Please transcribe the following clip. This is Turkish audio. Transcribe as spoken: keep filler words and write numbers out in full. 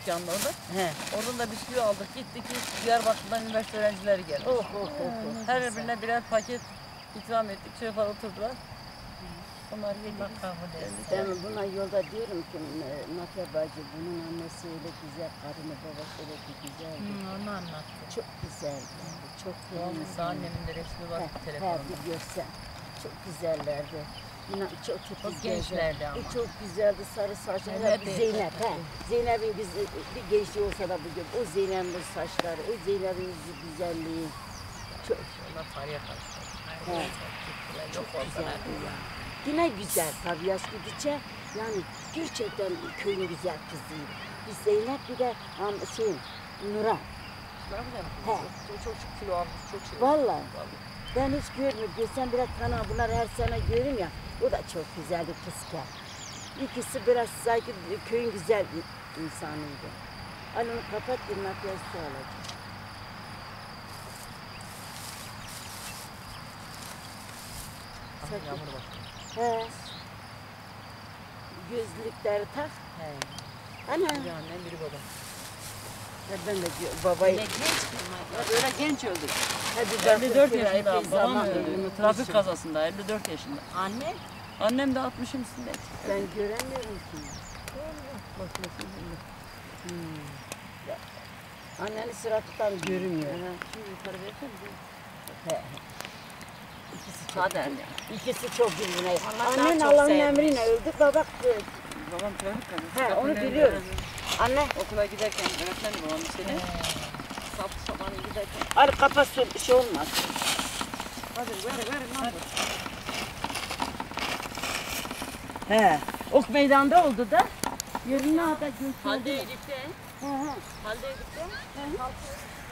dükkanında orada. He. Oradan da bisküvi aldık. Gittik ki Diyarbakır'dan üniversite öğrencileri gelmiş. Oh oh oh. oh. Her birine birer paket ikram ettik. Çocuklar oturdular. Onlar yediler. Ben buna yolda diyorum ki Nafiye bacı bunun annesi öyle güzel, karını babası öyle güzeldi. Hmm, onu anlattı. Çok güzeldi. Çok Babamın annemin de resmi var He, telefonda. bir görsen. Çok güzellerdi. İnan çok çok, Çok güzeldi. gençlerdi ama. E, çok güzeldi sarı saçlı. Evet, bir evet. Zeynep. He. Zeynep'in biz bir gençliği olsa da bugün o Zeynep'in saçları, o Zeynep'in yüzü güzelliği. Çok Onlar tarihe karşı. He. Yok güzeldi ya. Yine güzel tabii yaş gidince yani gerçekten köyün güzel kızıydı. Biz Zeynep bir de um, şey Nur'a. He. Çok, çok kilo almış, çok şey. Vallahi. Ben hiç görmüyorum. Geçen biraz kana bunlar her sene görüyorum ya. O da çok güzeldi kızken. İkisi biraz sanki köyün güzel bir insanıydı. Al onu kapat bir makyajı alacağım. Yağmur bak. He. Gözlükleri tak. He. Ana. Biri annem, biri babam. Ya ben de babayı. Ne genç kız. Böyle genç öldük. Hadi elli dört yaşında, babam zaman öldü. Trafik kazasında, elli dört yaşında. Anne? Annem de altmışın üstünde. Ben göremiyorum ki. Hmm. Ya, annenin suratından görünmüyor. Şimdi yukarı versene. He. İkisi çok, Kader yani. ikisi çok birbirine. Allah daha Annen çok Allah'ın sevmiş. emriyle öldü. Babak Babam trafik kazası. He, onu Kapının önünde biliyorum. öğrenci. anne. Okula giderken öğretmendi babam seni. Sap sapanı giderken. Hadi kapat su, şey olmaz. Hadi ver ver ne yapalım? He. Ok meydanda oldu da. Yerine ada götürdü. Halde Elif'te. He he. Halde Elif'te.